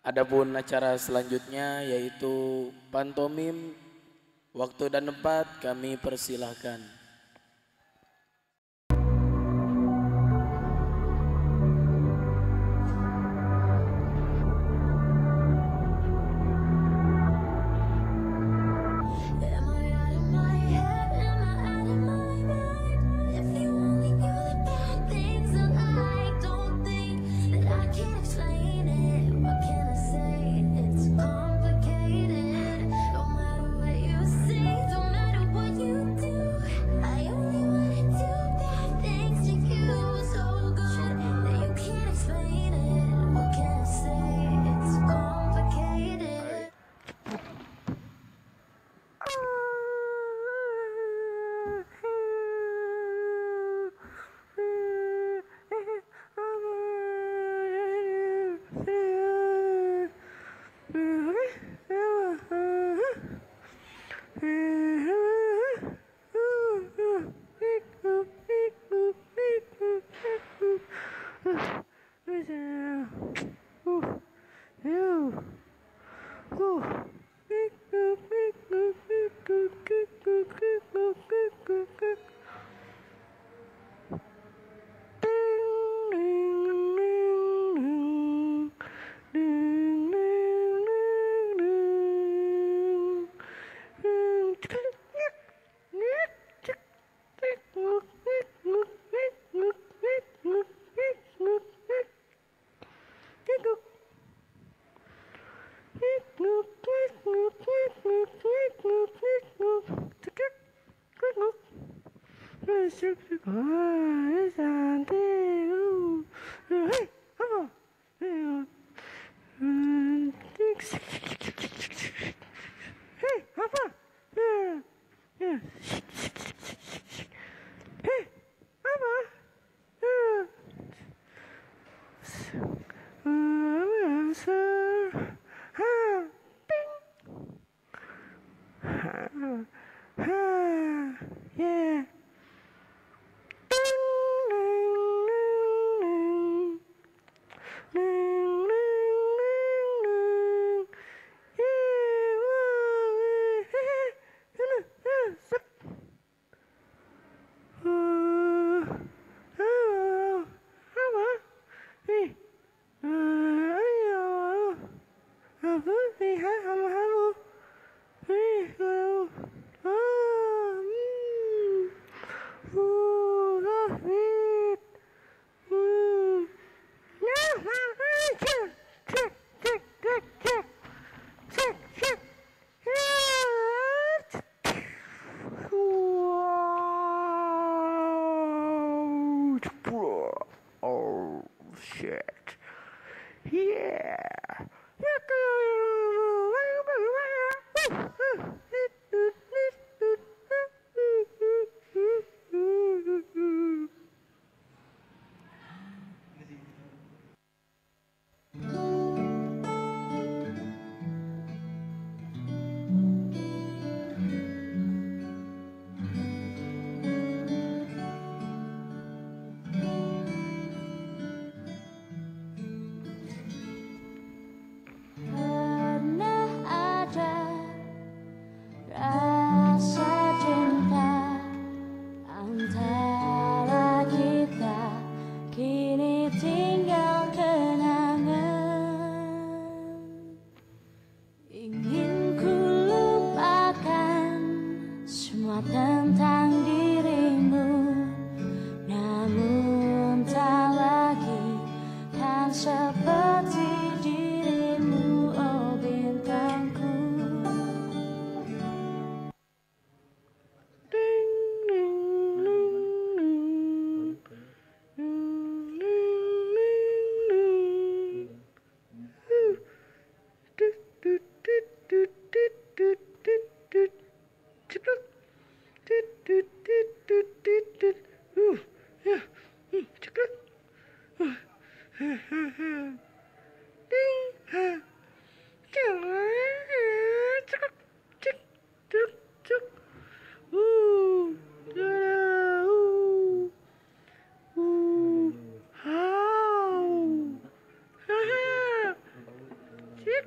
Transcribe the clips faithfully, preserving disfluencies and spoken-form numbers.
Adapun acara selanjutnya yaitu pantomim, waktu dan tempat kami persilahkan.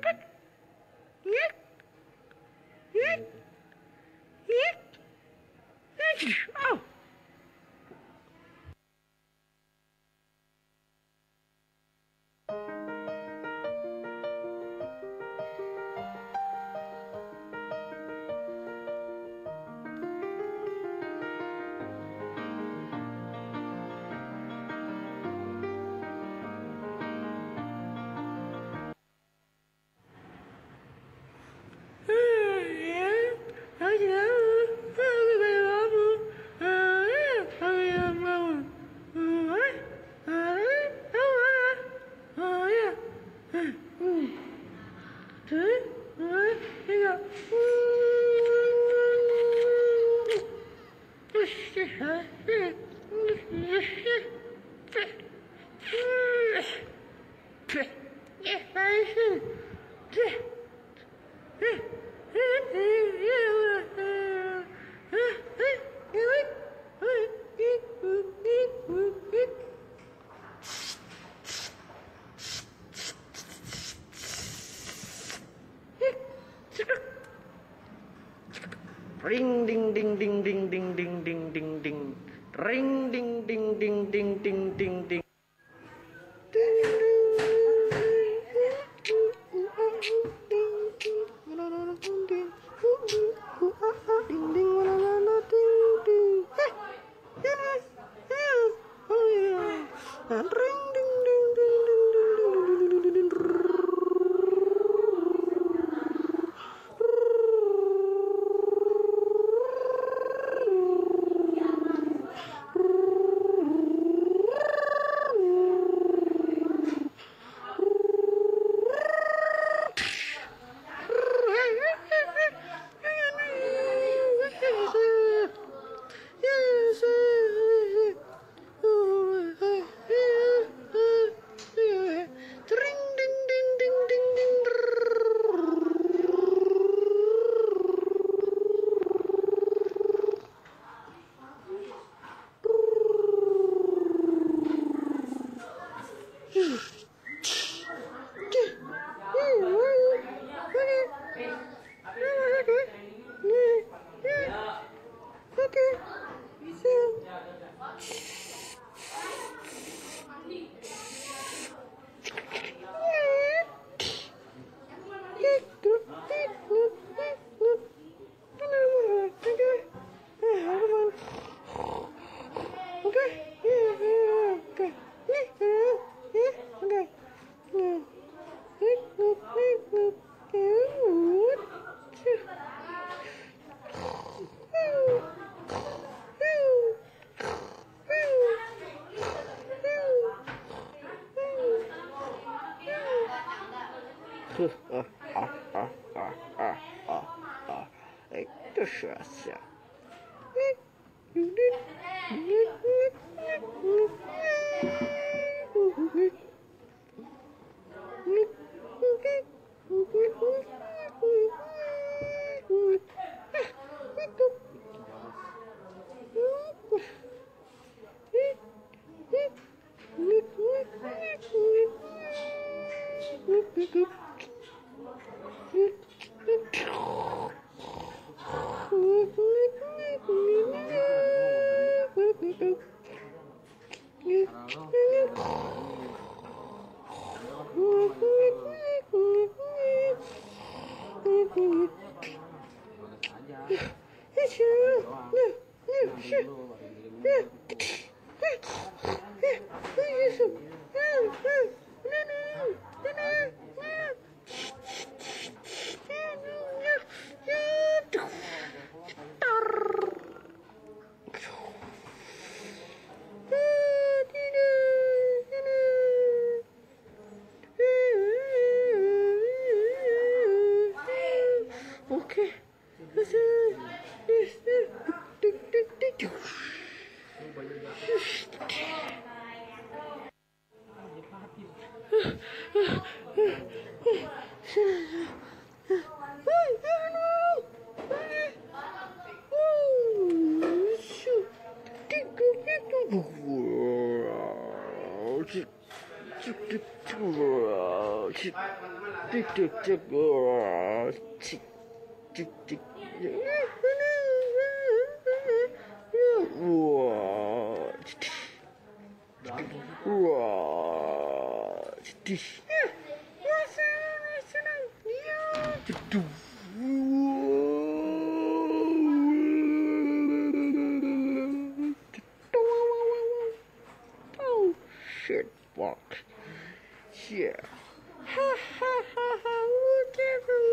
Ring ding ding ding ding ding ding ding ding ding. Ring ding ding ding ding ding ding ding. Itu sia-sia. Tik tik tik. Wah, tik tik tik. Wah. Wah. Tik. Oh shit, fuck. Yeah. Ha ha ha ha. Whatever.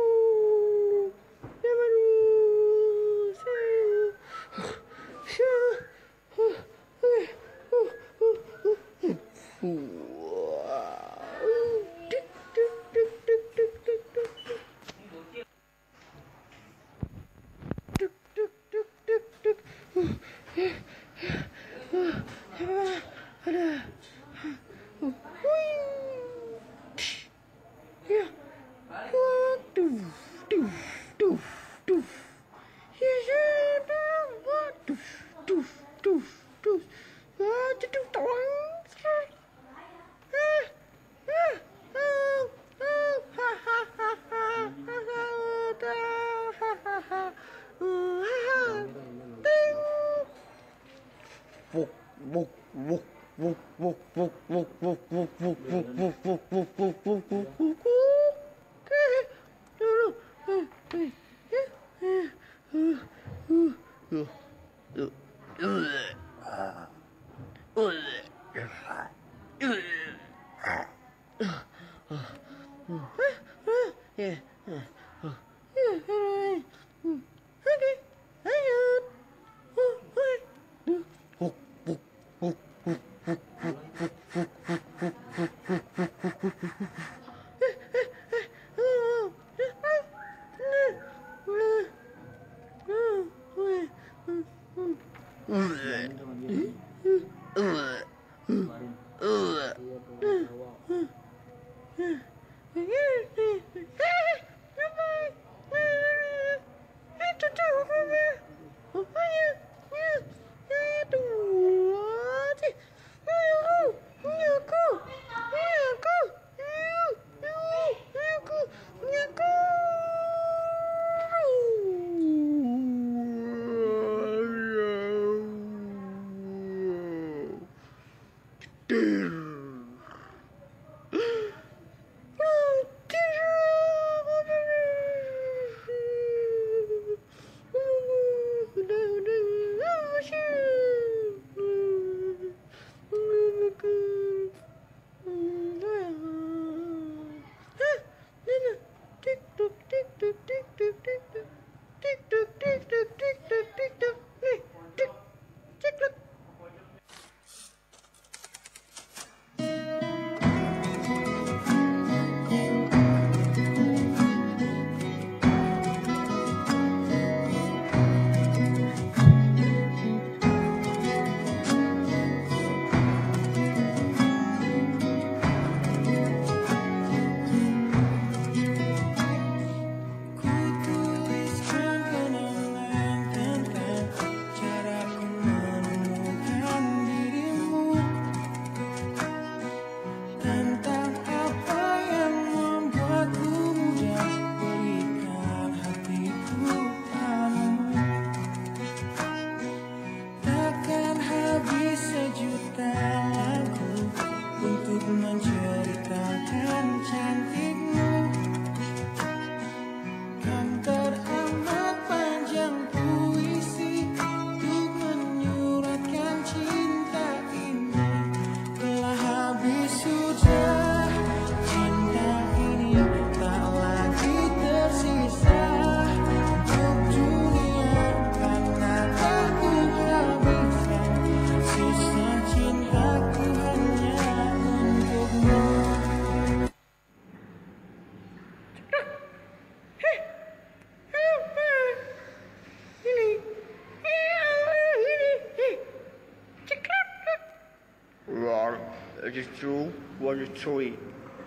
Just two, one, two, three.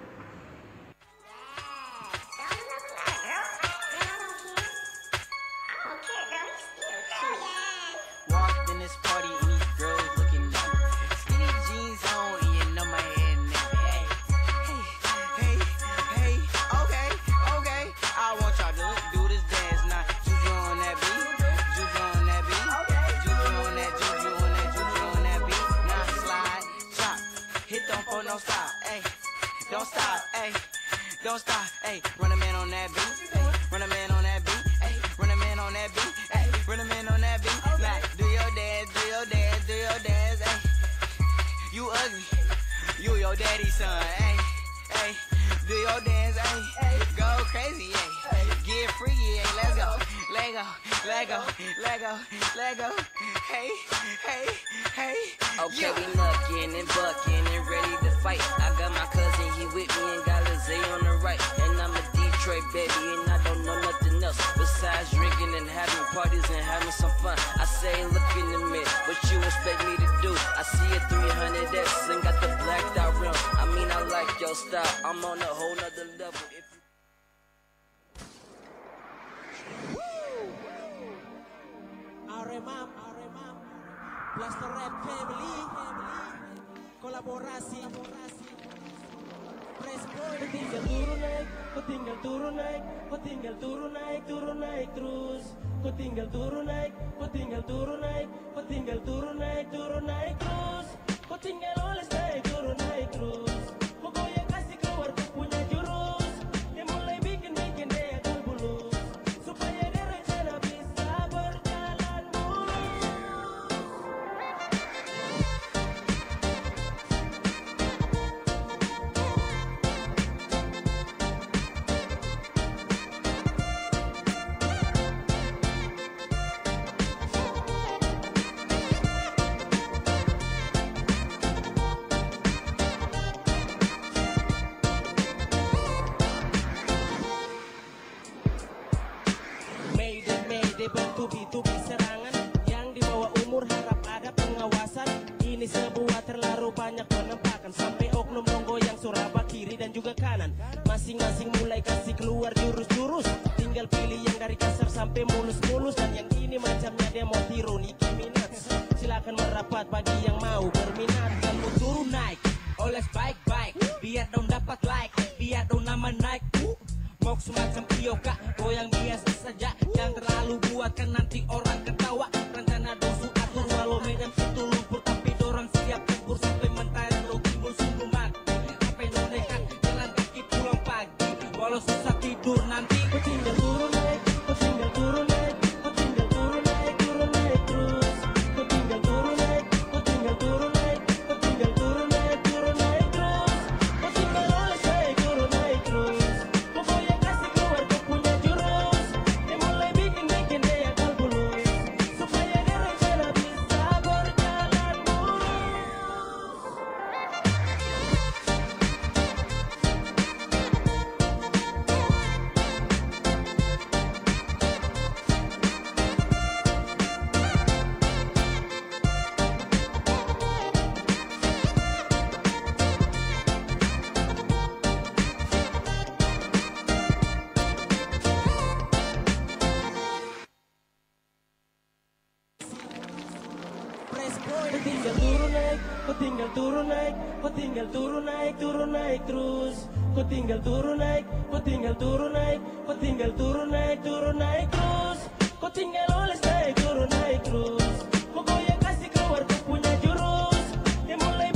Walked in this party and these girls looking at me. Skinny jeans on and you know my head now. Hey, hey, hey, hey, Hey, don't stop. Hey, run a man on that beat. Hey, run a man on that beat. Hey, run a man on that beat. Hey, run a man on that beat. Now, do your dance, do your dance, do your dance. Hey, you ugly. You your daddy's son. Hey, hey, do your dance. Hey, go crazy. Hey, get freaky. Hey, let's go. Lego, Lego, Lego, Lego. Hey, hey, hey. Okay, we knuckin' and buckin' and ready to fight. I got my cousin, he with me and got Lizzie on the right. And I'm a Detroit baby and I don't know nothing else besides drinking and having parties and having some fun. I say, look in the mirror, what you expect me to do? I see a three hundred S and got the blacked out rim. I mean, I like your style, I'm on a whole nother level. If you Aremam, Aremam, Blaster Rap Family, kolaborasi, Press Boy. Kau tinggal turun naik, kau tinggal turun naik, kau tinggal turun naik, turun naik terus. Kau tinggal turun naik, kau tinggal turun naik, kau tinggal turun naik, turun naik terus. Kau tinggal oles naik, turun naik terus. Pokoknya kasih keluar kau punya jurus, yang mulai bikin bikin dia agak bulus, supaya dia rencana bisa berjalan mulus. Mayday, mayday, bertubi-tubi serangan. Yang di bawah umur harap ada pengawasan. Ini sebuah terlalu banyak penampakan. Sampai oknum menggoyang suraba kiri dan juga kanan. Masing-masing mulai kasih keluar jurus-jurus. Tinggal pilih yang dari kasar sampai mulus-mulus. Dan yang ini macamnya dia mau tiru Nicki Minaj. Silakan merapat bagi yang mau berminat. Kamu turun naik, oles baik-baik, biar dong dapat like, biar dong nama naik. uh. Mau semacam Tioka, goyang biasa saja, jangan terlalu buatkan nanti orang ketawa. Rencana dosu atur walau medan itu lumpur, tapi dorang siap tempur sampai mentari lo timbul sungguh mati. Sampai lo nekat jalan kaki pulang pagi, walau susah tidur nanti. Kau tinggal turun naik, kau tinggal turun naik, kau tinggal turun naik, turun naik terus. Kau tinggal turun naik, kau tinggal turun naik, kau tinggal turun naik, turun naik terus. Kau tinggal oles naik, turun naik terus. Pokoknya kasih keluar kau punya jurus, yang mulai bikin-bikin dia agak bulus, supaya dia rencana bisa berjalan mulus. Press Boy. Kau tinggal turun naik, kau tinggal turun naik, kau tinggal turun naik, turun naik terus. Kau tinggal turun naik, kau tinggal turun naik, kau tinggal turun naik, turun naik terus. Kau tinggal oles naik, turun naik terus. Pokoknya kasih keluar kau punya jurus, yang mulai